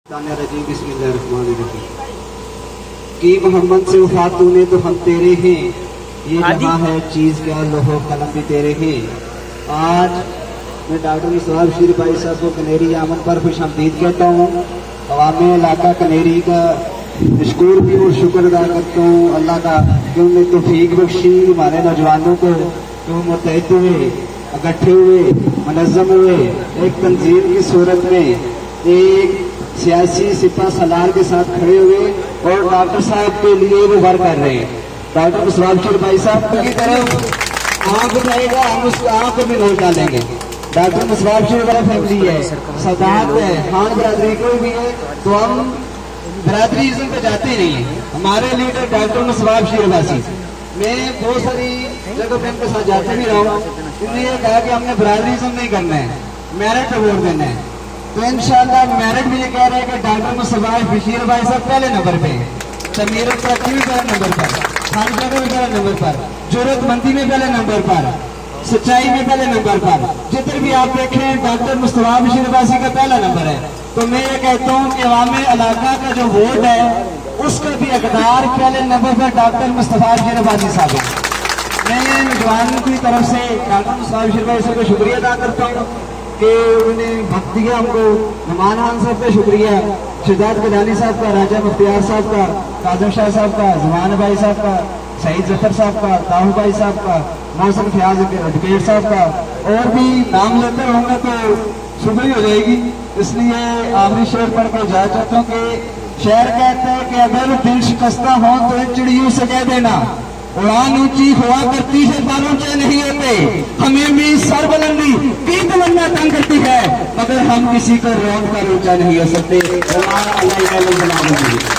कि मोहम्मद से वफा तूने तो हम तेरे हैं, ये जहाँ है चीज क्या लोहो कलम भी तेरे हैं। आज मैं डॉक्टर मुस्तफा बशीर भाई साहब को कनेरी आमद पर खुशआमदीद कहता हूँ। अवामी इलाका कनेरी का मशकूर भी और शुक्र अदा करता हूँ अल्लाह का कि उन्होंने तौफीक बख्शी हमारे नौजवानों को जो मुतहद हुए, इकट्ठे हुए, मुनज़्ज़म हुए, एक तंजीम की सूरत में एक सियासी सिपा सलार के साथ खड़े हुए और डॉक्टर साहब के लिए वो वर्क कर रहे हैं। डॉक्टर मुस्तफा बशीर भाई साहब की तरफ आंख उठाएगा, हम उसको आंख में नोट डालेंगे। डॉक्टर मुस्तफा बशीर वाला फैमिली है, सदात है, खान बरादरी कोई भी है तो हम बरादरीज़म पे जाते नहीं है। हमारे लीडर डॉक्टर मुस्तफा बशीर वासी, मैं बहुत सारी जगह पे इनके साथ जाते भी रहा हूँ। इन्होंने ये कहा कि हमने बरादरीज़म नहीं करना है, मेरिट अवार्ड देना है। तो इंशाल्लाह मेरिट भी ये कह रहे हैं कि डॉक्टर मुस्तफा बशीर भाई साहब पहले नंबर पे, तमीर तरक्की में पहले नंबर पर, खानदान में पहले नंबर पर, जरूरतमंदी में पहले नंबर पर, सच्चाई में पहले नंबर पर, जितने भी आप देखें डॉक्टर मुस्तफा बशीर वासी का पहला नंबर है। तो मैं ये कहता हूँ कि अवामी इलाका का जो वोट है उसका भी इक़्तिदार पहले नंबर पर डॉक्टर मुस्तफा बशीर वासी साहब है। मैं नौजवानों की तरफ से डॉक्टर मुस्तफा बशीर भाई साहब को शुक्रिया अदा करता हूँ कि उन्हें वक्त दिया हमको। नुमान खान साहब का शुक्रिया, शिदात गिलानी साहब का, राजा मुख्तियार साहब का, काजम शाह साहब का, जुमान भाई साहब का, सईद जफर साहब का, ताहू भाई साहब का, मौसम फयाज एडवोकेट साहब का, और भी नाम लेते होंगे तो शुक्रिया हो जाएगी। इसलिए आखिरी शेर पढ़ कर जाना चाहता हूँ कि शेर कहता है कि अगर दिल शिकस्ता हो तो चिड़ियों से कह देना, उड़ान ऊंची हुआ करती है पर ऊंचे नहीं होते, हमें भी सर बुलंदी की तमन्ना तंग करती है मगर हम किसी को रोक कर ऊंचा नहीं हो सकते।